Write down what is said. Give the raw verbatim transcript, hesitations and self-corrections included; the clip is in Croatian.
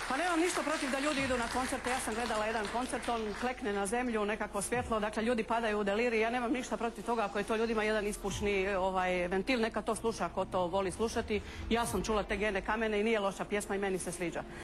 Pa nemam ništa protiv da ljudi idu na koncerte, ja sam gledala jedan koncert, on klekne na zemlju, nekako svjetlo, dakle ljudi padaju u delirij, ja nemam ništa protiv toga ako je to ljudima jedan ispušni ovaj, ventil, neka to sluša ako to voli slušati. Ja sam čula te Gene Kamene i nije loša pjesma i meni se sviđa.